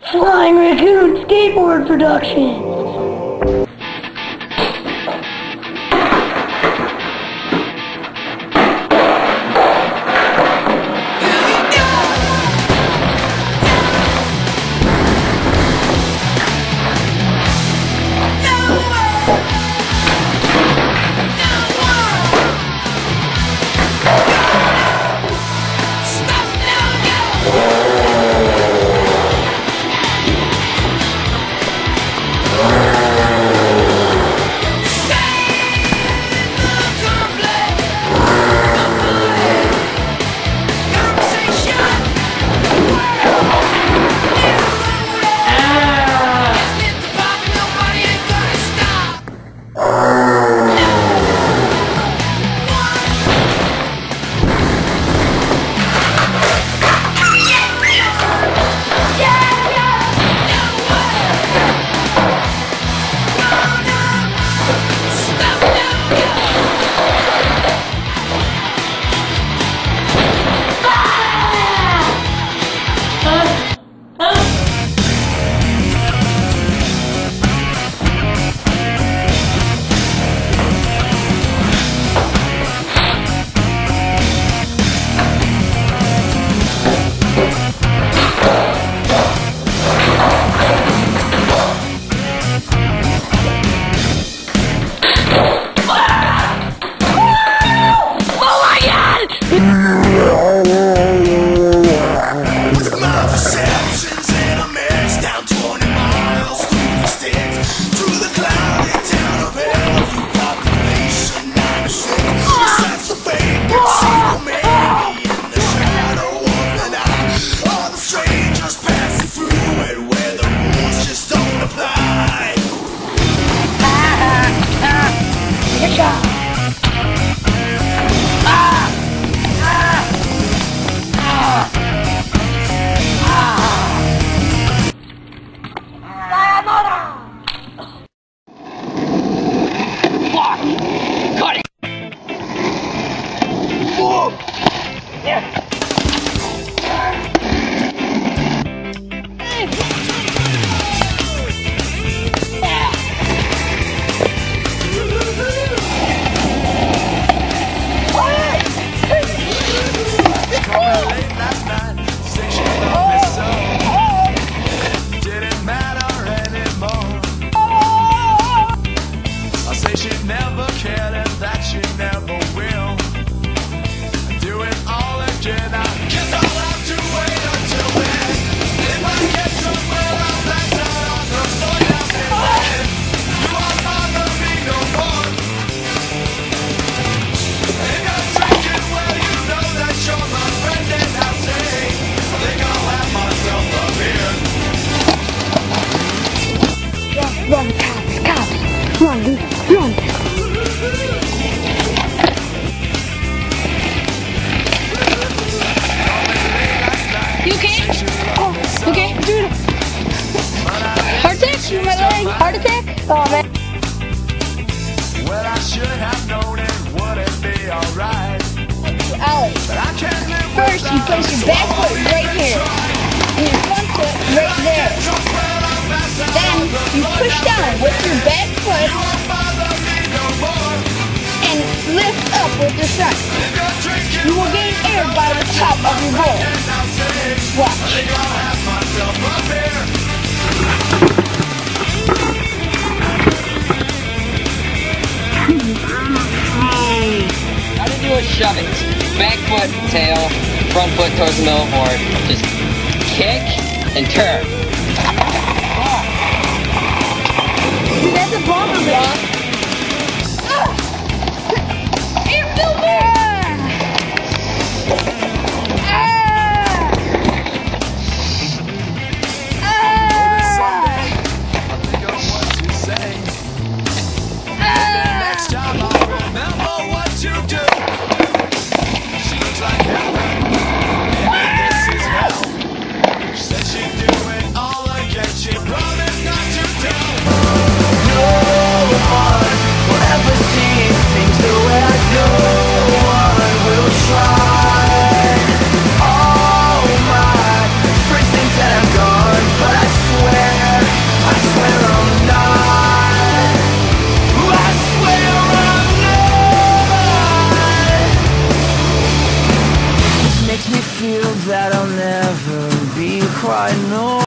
Flying Raccoon Skateboard Productions. Run, cops! Run, run! You okay? Oh, okay, dude. Heart attack? You my leg? Heart attack? Oh man. Well, I should have known it wouldn't be alright. Alex, first you place your back foot right here, and your front foot right there. Then you push down with your back foot and lift up with your front. You will gain air by the top of your bowl. Watch. How to do a shove it. Back foot, tail, front foot towards the middle board. Just kick and turn. Dude, that's a bomber, man. Air filter! No one feel that I'll never be quite normal.